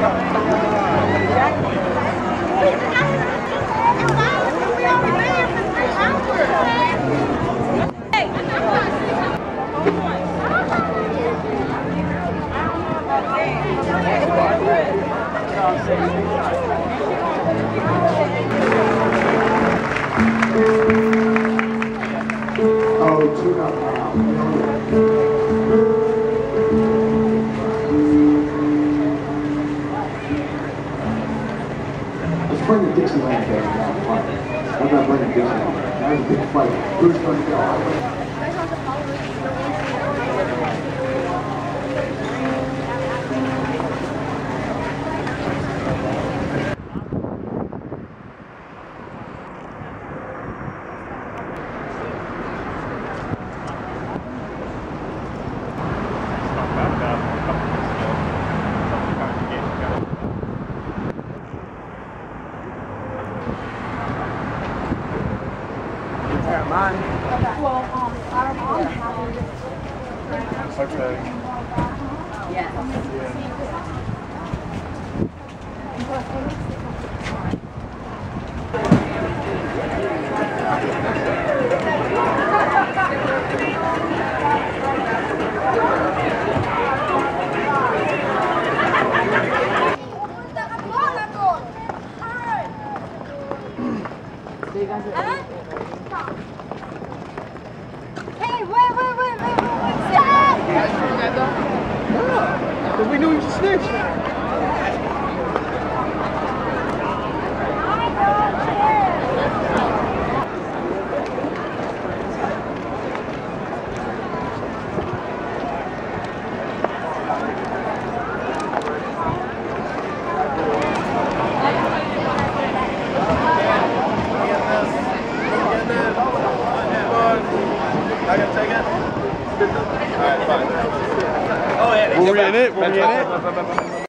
Let's bring the Dixieland band down. I'm not bringing Dixieland. That was a big fight. Who's going to go? Okay. Yeah. Hey, wait. Stop! Because we knew he was a snitch. I gotta take it? Alright, fine. Oh, yeah. Were we in it?